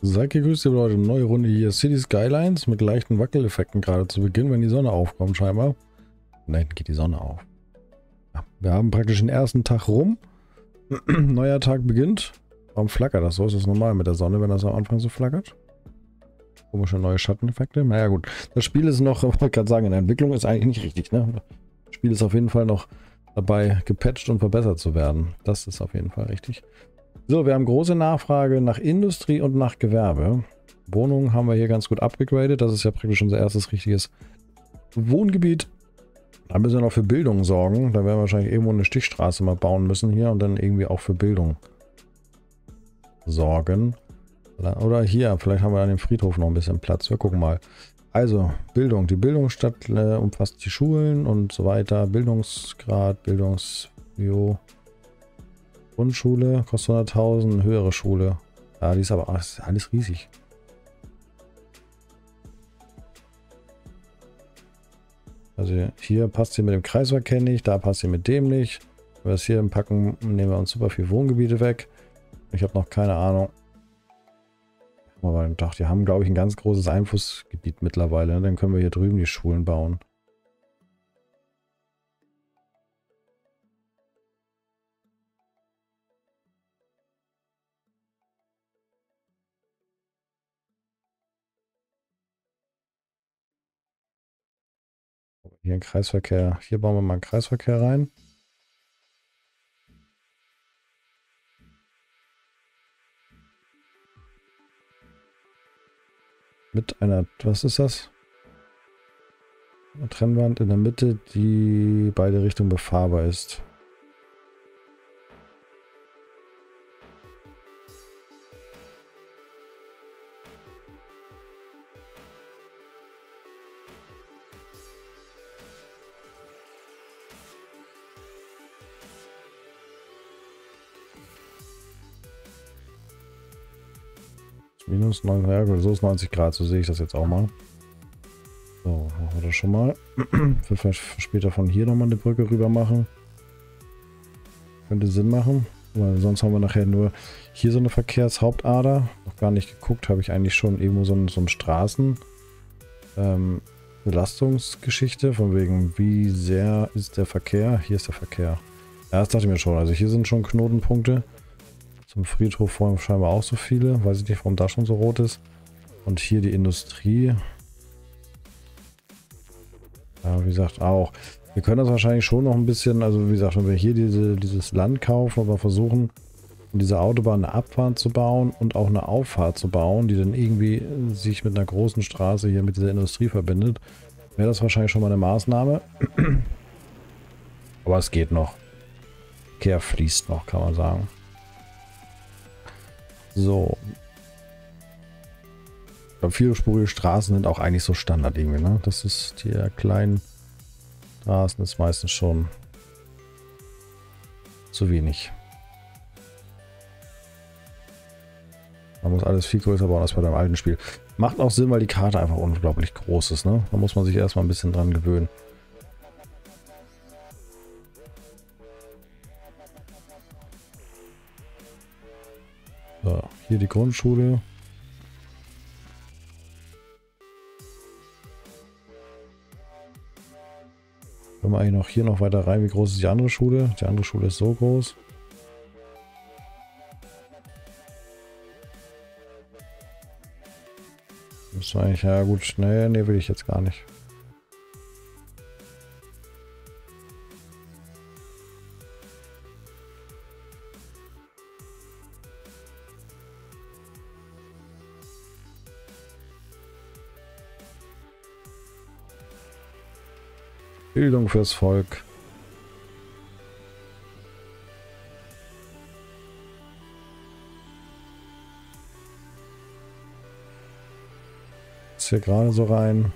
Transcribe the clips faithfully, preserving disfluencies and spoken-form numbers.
Seid gegrüßt, liebe Leute. Neue Runde hier. City Skylines mit leichten Wackeleffekten gerade zu Beginn, wenn die Sonne aufkommt, scheinbar. Da hinten geht die Sonne auf. Ja, wir haben praktisch den ersten Tag rum. Neuer Tag beginnt. Warum flackert das so? Ist das normal mit der Sonne, wenn das am Anfang so flackert? Komische neue Schatteneffekte. Naja, gut. Das Spiel ist noch, ich wollte gerade sagen, in der Entwicklung ist eigentlich nicht richtig, ne? Das Spiel ist auf jeden Fall noch dabei, gepatcht und verbessert zu werden. Das ist auf jeden Fall richtig. So, wir haben große Nachfrage nach Industrie und nach Gewerbe. Wohnungen haben wir hier ganz gut abgegradet. Das ist ja praktisch unser erstes richtiges Wohngebiet. Da müssen wir noch für Bildung sorgen. Da werden wir wahrscheinlich irgendwo eine Stichstraße mal bauen müssen hier und dann irgendwie auch für Bildung sorgen. Oder hier, vielleicht haben wir an dem Friedhof noch ein bisschen Platz. Wir gucken mal. Also, Bildung. Die Bildungsstadt äh, umfasst die Schulen und so weiter. Bildungsgrad, Bildungs... Jo. Grundschule kostet hunderttausend, höhere Schule. Ja, die ist aber ach, ist alles riesig. Also hier passt sie mit dem Kreisverkehr nicht, da passt sie mit dem nicht. Wenn wir es hier packen, nehmen wir uns super viel Wohngebiete weg. Ich habe noch keine Ahnung. Aber ich dachte, die haben, glaube ich, ein ganz großes Einflussgebiet mittlerweile. Dann können wir hier drüben die Schulen bauen. Hier ein Kreisverkehr. Hier bauen wir mal einen Kreisverkehr rein. Mit einer, was ist das? Eine Trennwand in der Mitte, die beide Richtungen befahrbar ist. Minus neun, ja, so ist neunzig Grad, so sehe ich das jetzt auch mal. So, machen wir das schon mal. Für vielleicht später von hier nochmal eine Brücke rüber machen. Könnte Sinn machen, weil sonst haben wir nachher nur hier so eine Verkehrshauptader. Noch gar nicht geguckt, habe ich eigentlich schon irgendwo so eine so ein Straßen ähm, Belastungsgeschichte, von wegen wie sehr ist der Verkehr. Hier ist der Verkehr. Ja, das dachte ich mir schon. Also hier sind schon Knotenpunkte. Zum Friedhof vorhin scheinbar auch so viele. Weiß ich nicht, warum da schon so rot ist. Und hier die Industrie. Ja, wie gesagt, auch. Wir können das wahrscheinlich schon noch ein bisschen, also wie gesagt, wenn wir hier diese, dieses Land kaufen, aber versuchen, in dieser Autobahn eine Abfahrt zu bauen und auch eine Auffahrt zu bauen, die dann irgendwie sich mit einer großen Straße hier mit dieser Industrie verbindet, wäre das wahrscheinlich schon mal eine Maßnahme. Aber es geht noch. Verkehr fließt noch, kann man sagen. So. Ich glaube, vielspurige Straßen sind auch eigentlich so Standard irgendwie, ne? Das ist die kleinen Straßen ist meistens schon zu wenig. Man muss alles viel größer bauen als bei dem alten Spiel. Macht auch Sinn, weil die Karte einfach unglaublich groß ist, ne? Da muss man sich erstmal ein bisschen dran gewöhnen. So, hier die Grundschule. Können wir eigentlich noch hier noch weiter rein? Wie groß ist die andere Schule? Die andere Schule ist so groß. Müssen wir eigentlich, ja gut, nee, nee, will ich jetzt gar nicht. Bildung fürs Volk. Ist hier gerade so rein.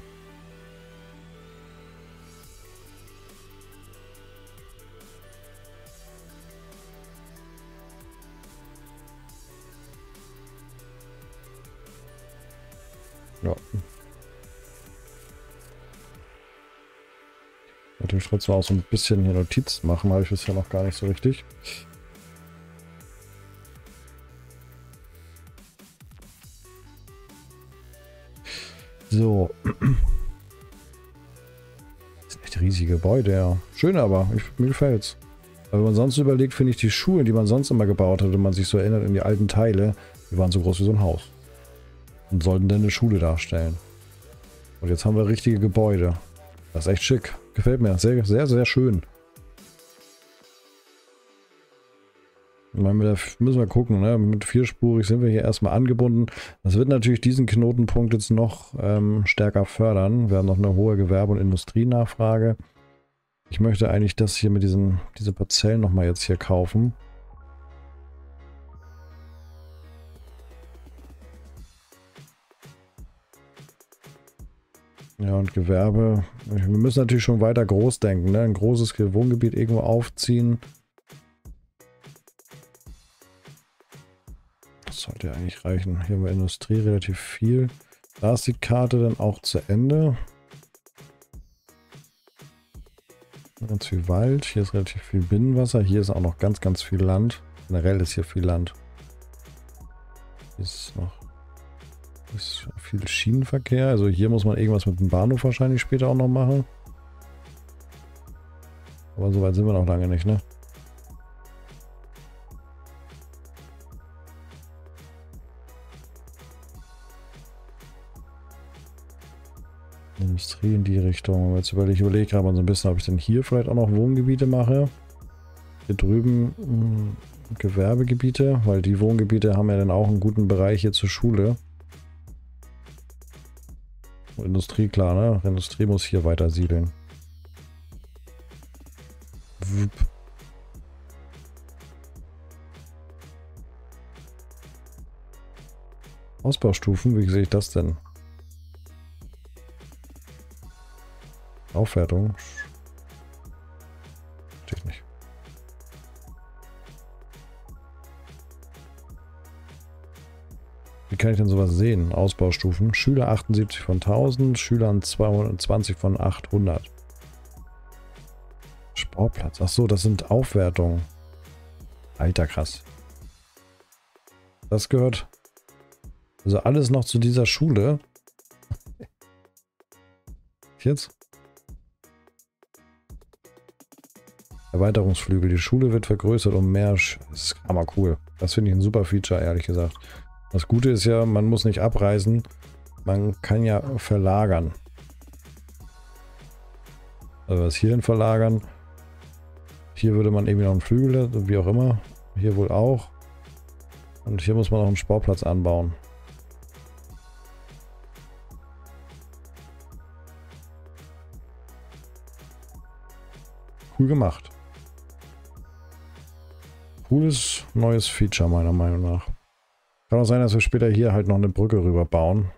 Ja. Natürlich trotzdem auch so ein bisschen hier Notizen machen, habe ich bisher noch gar nicht so richtig. So. Das sind echt riesige Gebäude, ja. Schön aber, ich, mir gefällt's. Aber wenn man sonst überlegt, finde ich die Schulen, die man sonst immer gebaut hat, wenn man sich so erinnert in die alten Teile, die waren so groß wie so ein Haus. Und sollten dann eine Schule darstellen. Und jetzt haben wir richtige Gebäude. Das ist echt schick. Gefällt mir. Sehr, sehr, sehr schön. Ich meine, da müssen wir gucken, ne? Mit vierspurig sind wir hier erstmal angebunden. Das wird natürlich diesen Knotenpunkt jetzt noch ähm, stärker fördern. Wir haben noch eine hohe Gewerbe- und Industrienachfrage. Ich möchte eigentlich das hier mit diesen diese Parzellen nochmal jetzt hier kaufen. Ja, und Gewerbe. Wir müssen natürlich schon weiter groß denken, ne? Ein großes Wohngebiet irgendwo aufziehen. Das sollte ja eigentlich reichen. Hier haben wir Industrie relativ viel. Da ist die Karte dann auch zu Ende. Ganz viel Wald. Hier ist relativ viel Binnenwasser. Hier ist auch noch ganz, ganz viel Land. Generell ist hier viel Land. Hier ist noch ist viel Schienenverkehr. Also hier muss man irgendwas mit dem Bahnhof wahrscheinlich später auch noch machen. Aber so weit sind wir noch lange nicht, ne? Industrie in die Richtung. Jetzt überlege ich überlege gerade mal so ein bisschen, ob ich denn hier vielleicht auch noch Wohngebiete mache. Hier drüben mh, Gewerbegebiete, weil die Wohngebiete haben ja dann auch einen guten Bereich hier zur Schule. Und Industrie, klar, ne? Industrie muss hier weiter siedeln. Wupp. Ausbaustufen, wie sehe ich das denn? Aufwertung. Steht nicht. Wie kann ich denn sowas sehen? Ausbaustufen. Schüler achtundsiebzig von tausend, Schülern zweihundertzwanzig von achthundert. Sportplatz. Ach so, das sind Aufwertungen. Alter, krass. Das gehört also alles noch zu dieser Schule. Jetzt? Erweiterungsflügel. Die Schule wird vergrößert um mehr. Sch das ist hammer cool. Das finde ich ein super Feature, ehrlich gesagt. Das Gute ist ja, man muss nicht abreißen. Man kann ja verlagern. Also was hierhin verlagern. Hier würde man irgendwie noch einen Flügel, wie auch immer. Hier wohl auch. Und hier muss man noch einen Sportplatz anbauen. Cool gemacht. Cooles neues Feature meiner Meinung nach. Kann auch sein, dass wir später hier halt noch eine Brücke rüber bauen.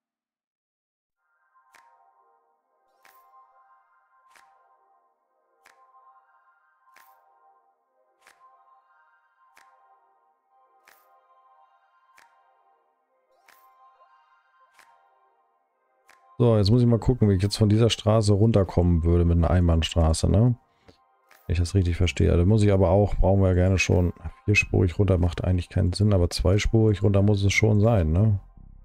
So, jetzt muss ich mal gucken, wie ich jetzt von dieser Straße runterkommen würde mit einer Einbahnstraße, ne? Wenn ich das richtig verstehe. Da muss ich aber auch, brauchen wir ja gerne schon. Vierspurig runter macht eigentlich keinen Sinn, aber zweispurig runter muss es schon sein, ne?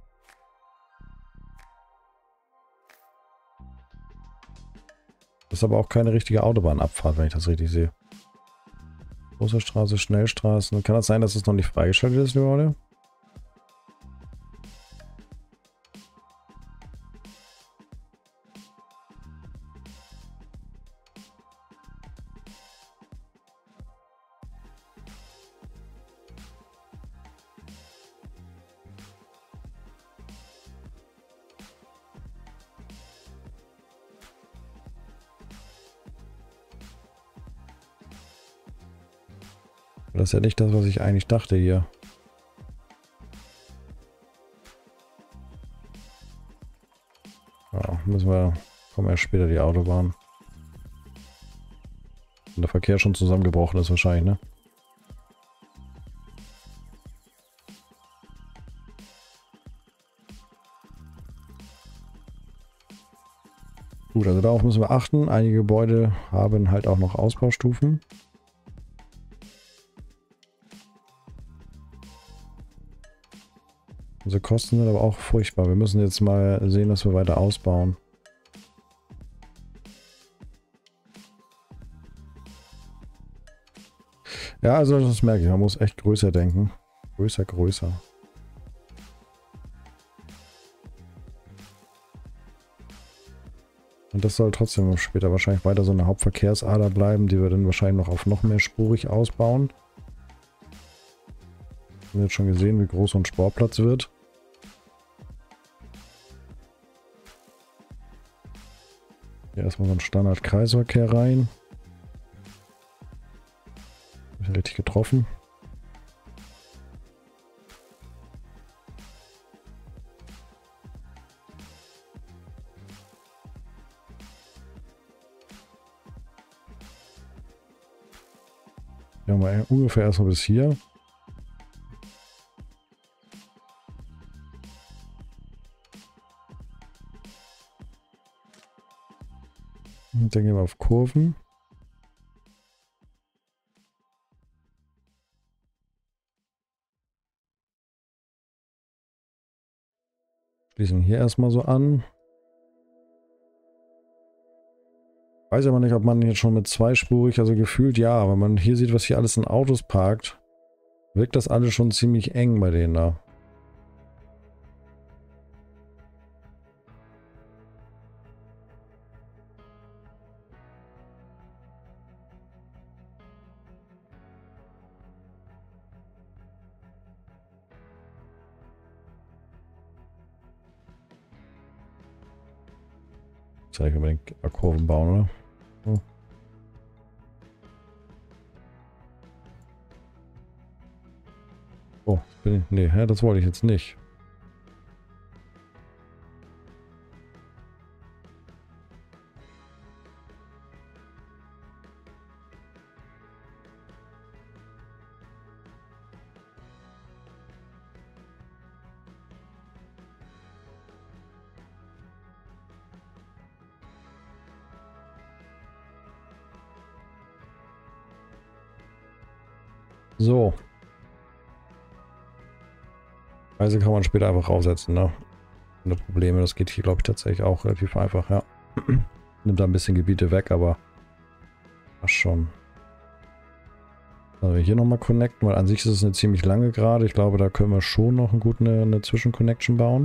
Das ist aber auch keine richtige Autobahnabfahrt, wenn ich das richtig sehe. Große Straße, Schnellstraßen. Kann das sein, dass es noch nicht freigeschaltet ist, Leute? Das ist ja nicht das, was ich eigentlich dachte hier. Ja, müssen wir... Kommen erst später die Autobahn. Wenn der Verkehr schon zusammengebrochen ist wahrscheinlich, ne? Gut, also darauf müssen wir achten. Einige Gebäude haben halt auch noch Ausbaustufen. Unsere Kosten sind aber auch furchtbar. Wir müssen jetzt mal sehen, dass wir weiter ausbauen. Ja, also das merke ich. Man muss echt größer denken. Größer, größer. Und das soll trotzdem später wahrscheinlich weiter so eine Hauptverkehrsader bleiben, die wir dann wahrscheinlich noch auf noch mehr spurig ausbauen. Wir haben jetzt schon gesehen, wie groß so ein Sportplatz wird. Hier erstmal so ein Standard-Kreisverkehr rein. Hab ich richtig getroffen. Ja, mal ungefähr erstmal bis hier. Und dann gehen wir auf Kurven. Schließen hier erstmal so an. Weiß aber nicht, ob man jetzt schon mit zweispurig, also gefühlt ja, wenn man hier sieht, was hier alles in Autos parkt, wirkt das alles schon ziemlich eng bei denen da. Jetzt soll ich unbedingt Kurven bauen, oder? Oh. Oh, bin ich, nee, hä, das wollte ich jetzt nicht. So. Preise kann man später einfach aufsetzen, ne? Ohne Probleme. Das geht hier, glaube ich, tatsächlich auch relativ einfach, ja. Nimmt da ein bisschen Gebiete weg, aber das schon. Also hier nochmal connecten, weil an sich ist es eine ziemlich lange Gerade. Ich glaube, da können wir schon noch eine gute eine, eine Zwischenconnection bauen.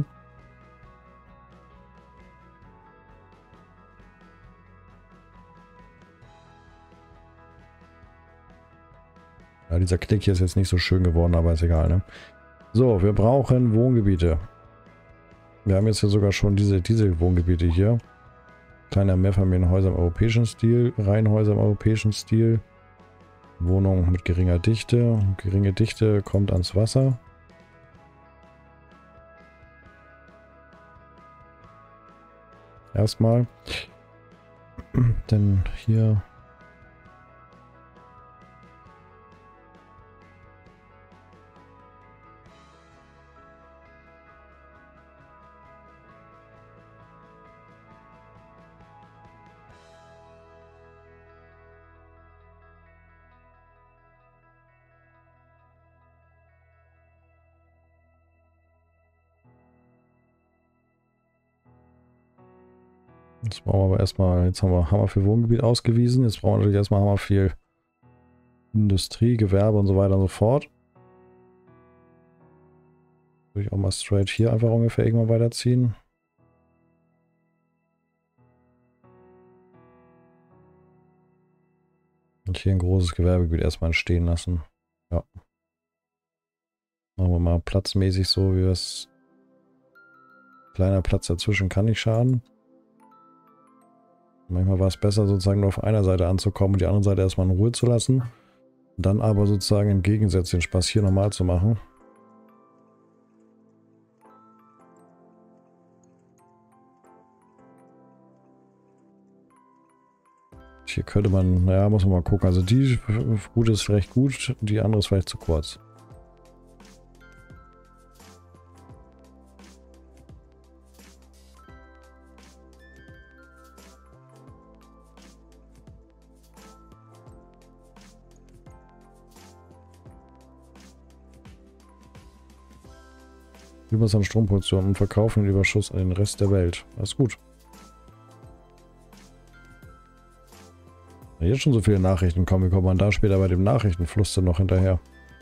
Ja, dieser Knick hier ist jetzt nicht so schön geworden, aber ist egal, ne? So, wir brauchen Wohngebiete. Wir haben jetzt hier sogar schon diese, diese Wohngebiete hier. Kleine Mehrfamilienhäuser im europäischen Stil, Reihenhäuser im europäischen Stil. Wohnung mit geringer Dichte. Geringe Dichte kommt ans Wasser. Erstmal. Denn hier... Jetzt brauchen wir aber erstmal, jetzt haben wir Hammer für Wohngebiet ausgewiesen. Jetzt brauchen wir natürlich erstmal Hammer viel Industrie, Gewerbe und so weiter und so fort. Würde ich auch mal straight hier einfach ungefähr irgendwann weiterziehen. Und hier ein großes Gewerbegebiet erstmal entstehen lassen. Ja. Machen wir mal platzmäßig so, wie es. Kleiner Platz dazwischen kann nicht schaden. Manchmal war es besser, sozusagen nur auf einer Seite anzukommen und die andere Seite erstmal in Ruhe zu lassen. Dann aber sozusagen im Gegensatz den Spaß hier normal zu machen. Hier könnte man, naja, muss man mal gucken. Also die Route ist recht gut, die andere ist vielleicht zu kurz. Überschuss an Stromproduktion und verkaufen den Überschuss an den Rest der Welt. Das ist gut. Wenn jetzt schon so viele Nachrichten kommen, wie kommt man da später bei dem Nachrichtenfluss dann noch hinterher?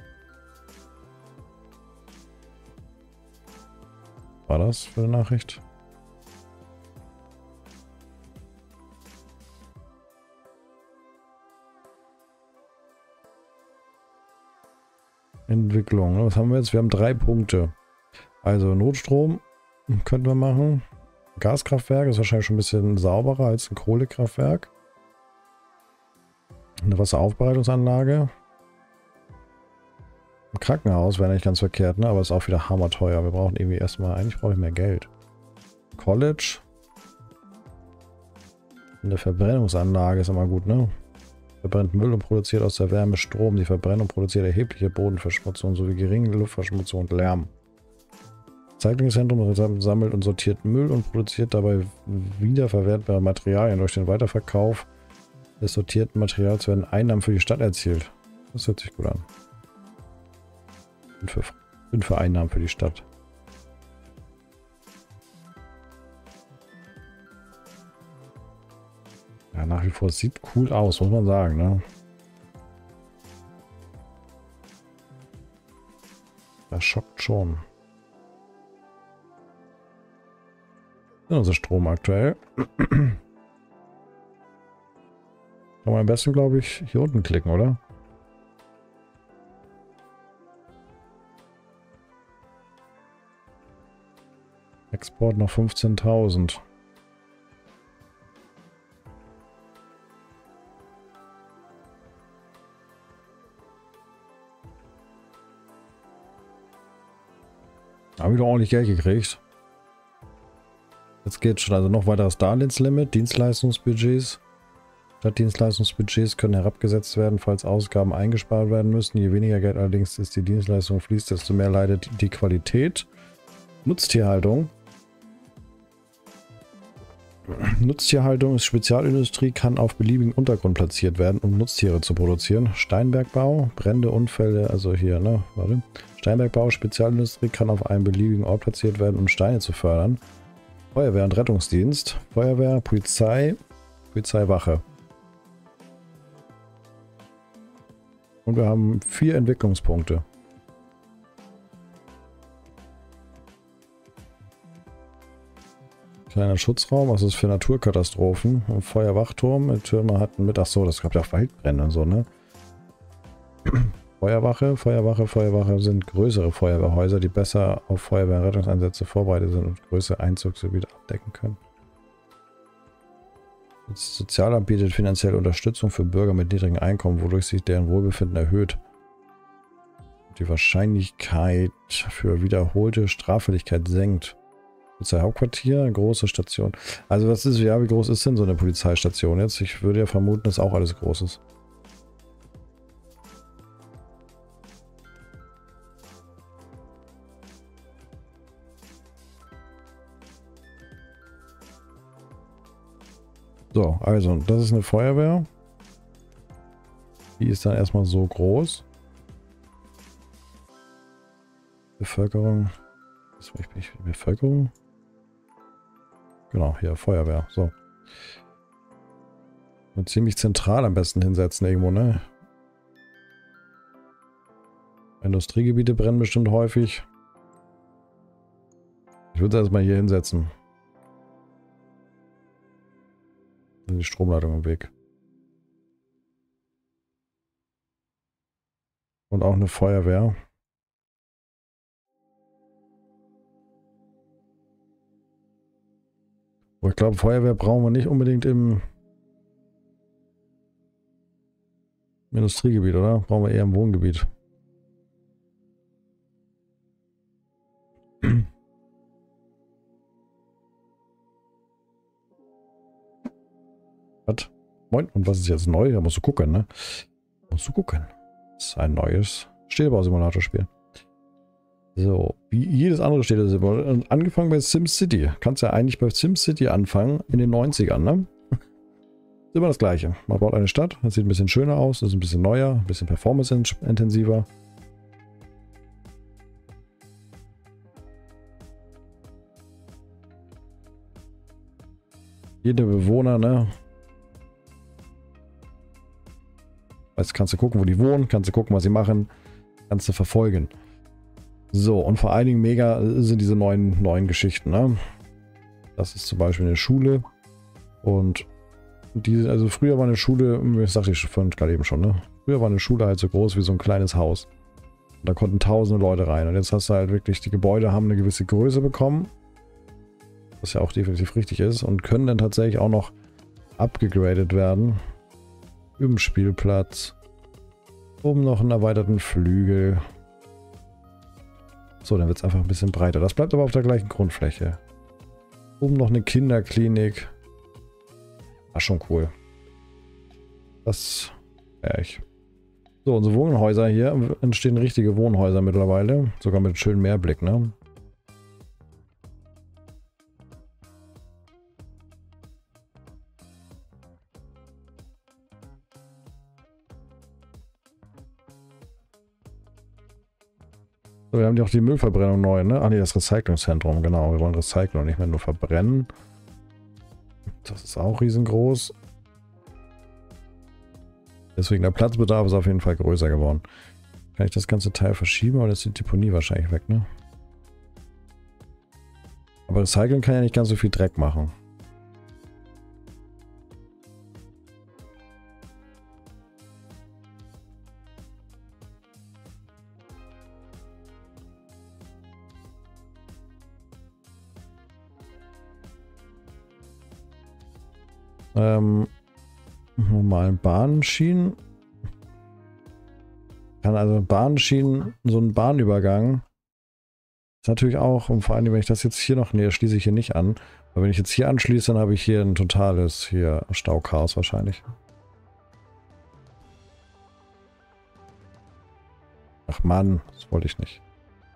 Was war das für eine Nachricht? Entwicklung. Was haben wir jetzt? Wir haben drei Punkte. Also Notstrom könnten wir machen. Gaskraftwerk ist wahrscheinlich schon ein bisschen sauberer als ein Kohlekraftwerk. Eine Wasseraufbereitungsanlage. Ein Krankenhaus wäre nicht ganz verkehrt, ne? Aber ist auch wieder hammerteuer. Wir brauchen irgendwie erstmal, eigentlich brauche ich mehr Geld. College. Eine Verbrennungsanlage ist immer gut, ne? Verbrennt Müll und produziert aus der Wärme Strom. Die Verbrennung produziert erhebliche Bodenverschmutzung sowie geringe Luftverschmutzung und Lärm. Recyclingzentrum sammelt und sortiert Müll und produziert dabei wiederverwertbare Materialien. Durch den Weiterverkauf des sortierten Materials werden Einnahmen für die Stadt erzielt. Das hört sich gut an. Bin für, bin für Einnahmen für die Stadt. Ja, nach wie vor sieht cool aus, muss man sagen, ne? Das schockt schon. Das ist unser Strom aktuell. Kann man am besten, glaube ich, hier unten klicken, oder? Export noch fünfzehntausend. Haben wieder ordentlich Geld gekriegt. Jetzt geht schon, also noch weiteres Darlehenslimit. Dienstleistungsbudgets. Stadtdienstleistungsbudgets können herabgesetzt werden, falls Ausgaben eingespart werden müssen. Je weniger Geld allerdings ist die Dienstleistung fließt, desto mehr leidet die Qualität. Nutztierhaltung. Nutztierhaltung ist Spezialindustrie, kann auf beliebigen Untergrund platziert werden, um Nutztiere zu produzieren. Steinbergbau, Brände, Unfälle, also hier, ne, warte. Steinbergbau, Spezialindustrie kann auf einem beliebigen Ort platziert werden, um Steine zu fördern. Feuerwehr und Rettungsdienst, Feuerwehr, Polizei, Polizeiwache. Und wir haben vier Entwicklungspunkte. Kleiner Schutzraum, was ist für Naturkatastrophen? Ein Feuerwachturm, die Türme hatten mit, ach so, das gab ja auch Waldbrände und so, ne? Feuerwache, Feuerwache, Feuerwache sind größere Feuerwehrhäuser, die besser auf Feuerwehr- und Rettungseinsätze vorbereitet sind und größere Einzugsgebiete abdecken können. Das Sozialamt bietet finanzielle Unterstützung für Bürger mit niedrigem Einkommen, wodurch sich deren Wohlbefinden erhöht. Die Wahrscheinlichkeit für wiederholte Straffälligkeit senkt. Polizeihauptquartier, große Station. Also was ist, ja, wie groß ist denn so eine Polizeistation jetzt? Ich würde ja vermuten, dass auch alles groß ist. So, also, das ist eine Feuerwehr. Die ist dann erstmal so groß. Bevölkerung. Was bin ich? Bevölkerung? Genau, hier, Feuerwehr. So. Und ziemlich zentral am besten hinsetzen irgendwo, ne? Industriegebiete brennen bestimmt häufig. Ich würde erstmal hier hinsetzen. Die Stromleitung im Weg. Und auch eine Feuerwehr. Aber ich glaube, Feuerwehr brauchen wir nicht unbedingt im Industriegebiet, oder? Brauchen wir eher im Wohngebiet. Was? Moin, und was ist jetzt neu? Da musst du gucken, ne? Musst du gucken. Das ist ein neues Städtebausimulator-Spiel. So, wie jedes andere Städtesimulator. Und angefangen bei SimCity. Kannst ja eigentlich bei SimCity anfangen, in den neunzigern, ne? Ist immer das Gleiche. Man baut eine Stadt, das sieht ein bisschen schöner aus, das ist ein bisschen neuer, ein bisschen performance-intensiver. Jede Bewohner, ne? Jetzt kannst du gucken, wo die wohnen, kannst du gucken, was sie machen, kannst du verfolgen. So, und vor allen Dingen mega sind diese neuen, neuen Geschichten, ne? Das ist zum Beispiel eine Schule. Und die, also früher war eine Schule, das sagte ich vorhin gerade eben schon, ne? Früher war eine Schule halt so groß wie so ein kleines Haus. Und da konnten tausende Leute rein. Und jetzt hast du halt wirklich, die Gebäude haben eine gewisse Größe bekommen. Was ja auch definitiv richtig ist. Und können dann tatsächlich auch noch abgegradet werden. Über dem Spielplatz. Oben noch einen erweiterten Flügel. So, dann wird es einfach ein bisschen breiter. Das bleibt aber auf der gleichen Grundfläche. Oben noch eine Kinderklinik. War schon cool. Das wäre ich. So, unsere Wohnhäuser hier entstehen richtige Wohnhäuser mittlerweile. Sogar mit schönem Meerblick, ne? So, wir haben ja auch die Müllverbrennung neu, ne? Ah ne, das Recyclingzentrum, genau. Wir wollen recyceln und nicht mehr nur verbrennen. Das ist auch riesengroß. Deswegen der Platzbedarf ist auf jeden Fall größer geworden. Kann ich das ganze Teil verschieben, aber jetzt ist die Deponie wahrscheinlich weg, ne? Aber recyceln kann ja nicht ganz so viel Dreck machen. Ähm, normalen Bahnschienen. Kann also Bahnschienen, so ein Bahnübergang. Ist natürlich auch, und vor allem, wenn ich das jetzt hier noch, nee, schließe ich hier nicht an. Aber wenn ich jetzt hier anschließe, dann habe ich hier ein totales hier Stauchaos wahrscheinlich. Ach Mann, das wollte ich nicht.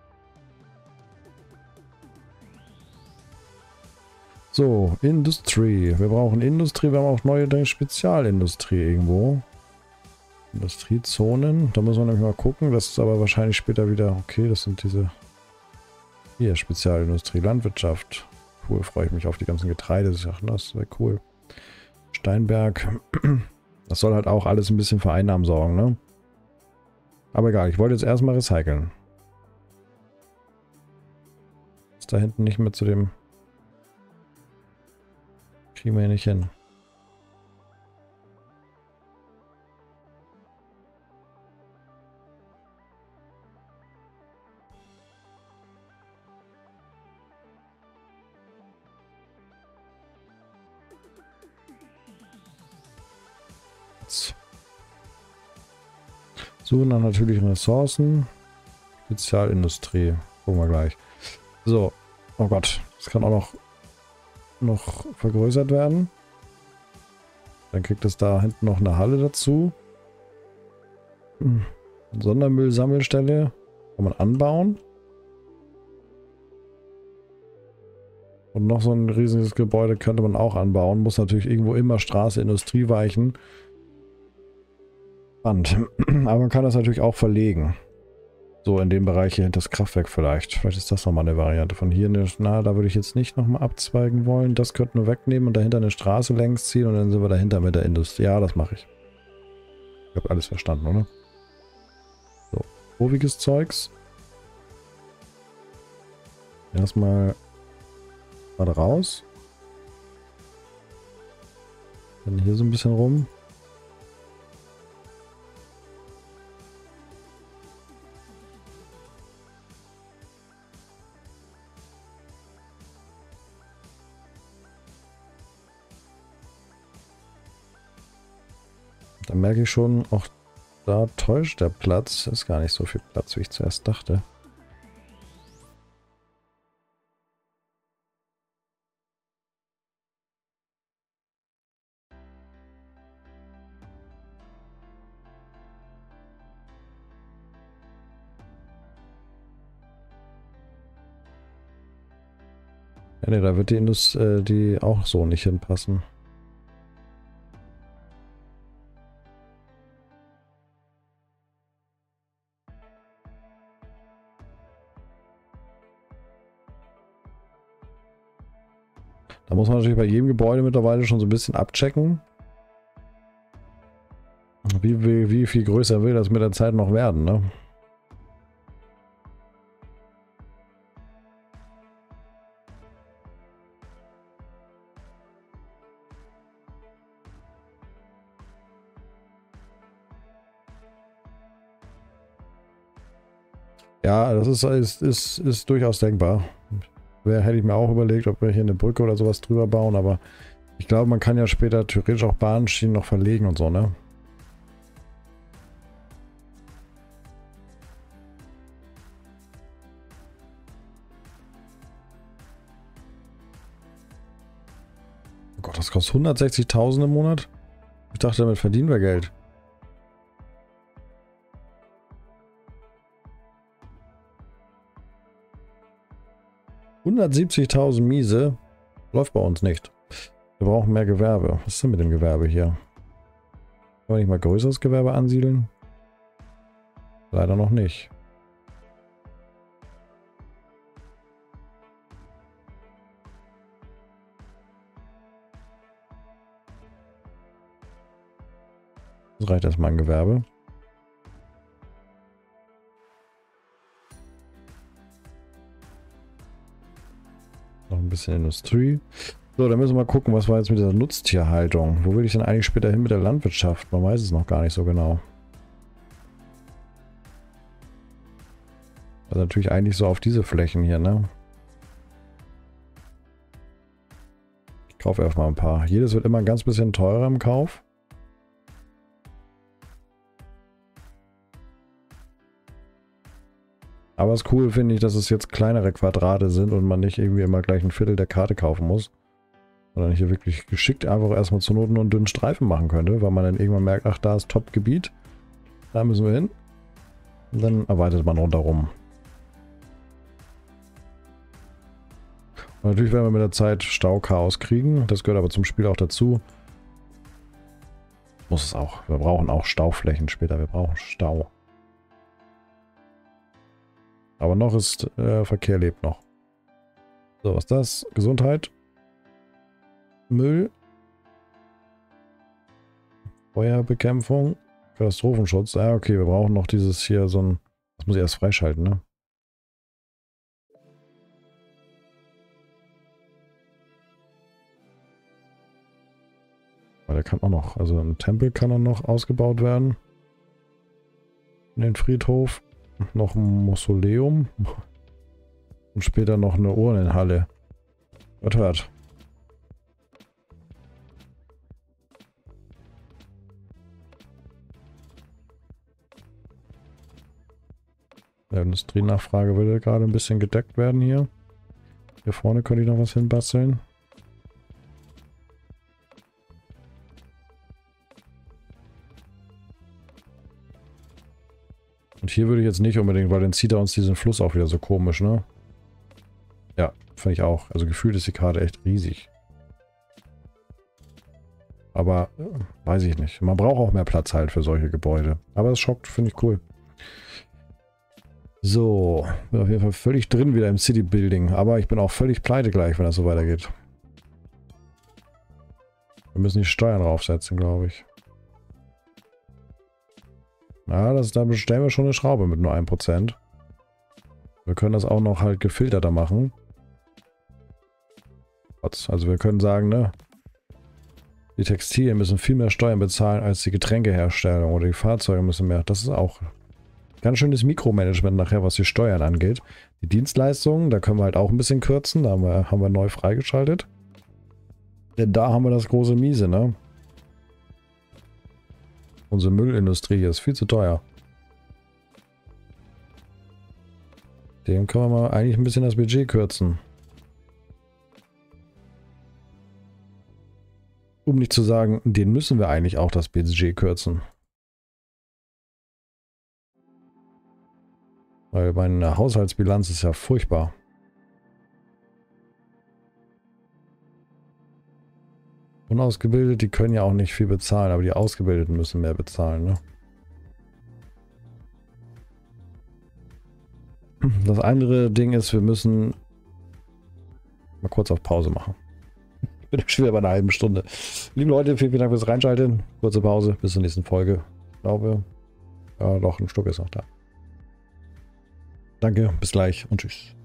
So, Industrie. Wir brauchen Industrie, wir haben auch neue Spezialindustrie irgendwo. Industriezonen, da muss man nämlich mal gucken. Das ist aber wahrscheinlich später wieder, okay, das sind diese hier, Spezialindustrie, Landwirtschaft. Cool, freue ich mich auf die ganzen Getreidesachen, das wäre cool. Steinberg, das soll halt auch alles ein bisschen für Einnahmen sorgen, ne? Aber egal, ich wollte jetzt erstmal recyceln. Ist da hinten nicht mehr zu dem... Kriegen wir hier nicht hin. Suchen nach natürlichen Ressourcen. Spezialindustrie. Gucken wir gleich. So. Oh Gott. Das kann auch noch, noch vergrößert werden. Dann kriegt es da hinten noch eine Halle dazu. Hm. Sondermüllsammelstelle. Kann man anbauen. Und noch so ein riesiges Gebäude könnte man auch anbauen. Muss natürlich irgendwo immer Straße, Industrie weichen. Spannend. Aber man kann das natürlich auch verlegen. So in dem Bereich hier hinter das Kraftwerk vielleicht. Vielleicht ist das nochmal eine Variante. Von hier, eine, na, da würde ich jetzt nicht nochmal abzweigen wollen. Das könnten wir wegnehmen und dahinter eine Straße längs ziehen und dann sind wir dahinter mit der Industrie. Ja, das mache ich. Ich habe alles verstanden, oder? So, kurviges Zeugs. Erstmal mal raus. Dann hier so ein bisschen rum. Da merke ich schon, auch da täuscht der Platz. Ist gar nicht so viel Platz, wie ich zuerst dachte. Ja, ne, da wird die Industrie die auch so nicht hinpassen. Da muss man natürlich bei jedem Gebäude mittlerweile schon so ein bisschen abchecken. Wie, wie, wie viel größer will das mit der Zeit noch werden, ne? Ja, das ist, ist, ist, ist durchaus denkbar. Wär, hätte ich mir auch überlegt, ob wir hier eine Brücke oder sowas drüber bauen, aber ich glaube, man kann ja später theoretisch auch Bahnschienen noch verlegen und so, ne? Oh Gott, das kostet hundertsechzigtausend im Monat? Ich dachte, damit verdienen wir Geld. hundertsiebzigtausend Miese läuft bei uns nicht. Wir brauchen mehr Gewerbe. Was ist denn mit dem Gewerbe hier? Können wir nicht mal größeres Gewerbe ansiedeln? Leider noch nicht. Das reicht erstmal ein Gewerbe. Noch ein bisschen Industrie. So, dann müssen wir mal gucken, was war jetzt mit dieser Nutztierhaltung. Wo will ich denn eigentlich später hin mit der Landwirtschaft? Man weiß es noch gar nicht so genau. Also natürlich eigentlich so auf diese Flächen hier, ne? Ich kaufe erstmal ein paar. Jedes wird immer ein ganz bisschen teurer im Kauf. Aber es ist cool, finde ich, dass es jetzt kleinere Quadrate sind und man nicht irgendwie immer gleich ein Viertel der Karte kaufen muss. Sondern hier wirklich geschickt einfach erstmal zur Not nur einen dünnen Streifen machen könnte, weil man dann irgendwann merkt, ach, da ist Top-Gebiet. Da müssen wir hin. Und dann erweitert man rundherum. Und natürlich werden wir mit der Zeit Stauchaos kriegen. Das gehört aber zum Spiel auch dazu. Muss es auch. Wir brauchen auch Stauflächen später. Wir brauchen Stau. Aber noch ist, äh, Verkehr lebt noch. So, was ist das? Gesundheit. Müll. Feuerbekämpfung. Katastrophenschutz. Ah, okay, wir brauchen noch dieses hier so ein... Das muss ich erst freischalten, ne? Aber der kann auch noch... Also ein Tempel kann auch noch ausgebaut werden. In den Friedhof. Noch ein Mausoleum. Und später noch eine Urnenhalle. Hört, hört. Der Industrienachfrage würde gerade ein bisschen gedeckt werden hier. Hier vorne könnte ich noch was hinbasteln. Und hier würde ich jetzt nicht unbedingt, weil dann zieht er uns diesen Fluss auch wieder so komisch, ne? Ja, finde ich auch. Also gefühlt ist die Karte echt riesig. Aber, äh, weiß ich nicht. Man braucht auch mehr Platz halt für solche Gebäude. Aber es schockt, finde ich cool. So, bin auf jeden Fall völlig drin wieder im City Building. Aber ich bin auch völlig pleite gleich, wenn das so weitergeht. Wir müssen die Steuern draufsetzen, glaube ich. Ja, das, da bestellen wir schon eine Schraube mit nur ein Prozent. Wir können das auch noch halt gefilterter machen. Also wir können sagen, ne? Die Textilien müssen viel mehr Steuern bezahlen als die Getränkeherstellung oder die Fahrzeuge müssen mehr. Das ist auch ganz schönes Mikromanagement nachher, was die Steuern angeht. Die Dienstleistungen, da können wir halt auch ein bisschen kürzen. Da haben wir, haben wir neu freigeschaltet. Denn da haben wir das große Miese, ne? Unsere Müllindustrie hier ist viel zu teuer. Dem können wir mal eigentlich ein bisschen das Budget kürzen. Um nicht zu sagen, den müssen wir eigentlich auch das Budget kürzen. Weil meine Haushaltsbilanz ist ja furchtbar. Unausgebildet, die können ja auch nicht viel bezahlen, aber die Ausgebildeten müssen mehr bezahlen, ne? Das andere Ding ist, wir müssen mal kurz auf Pause machen. bin schon wieder bei einer halben Stunde. Liebe Leute, vielen, vielen Dank fürs Reinschalten. Kurze Pause, bis zur nächsten Folge. Ich glaube, ja, doch, ein Stück ist noch da. Danke, bis gleich und tschüss.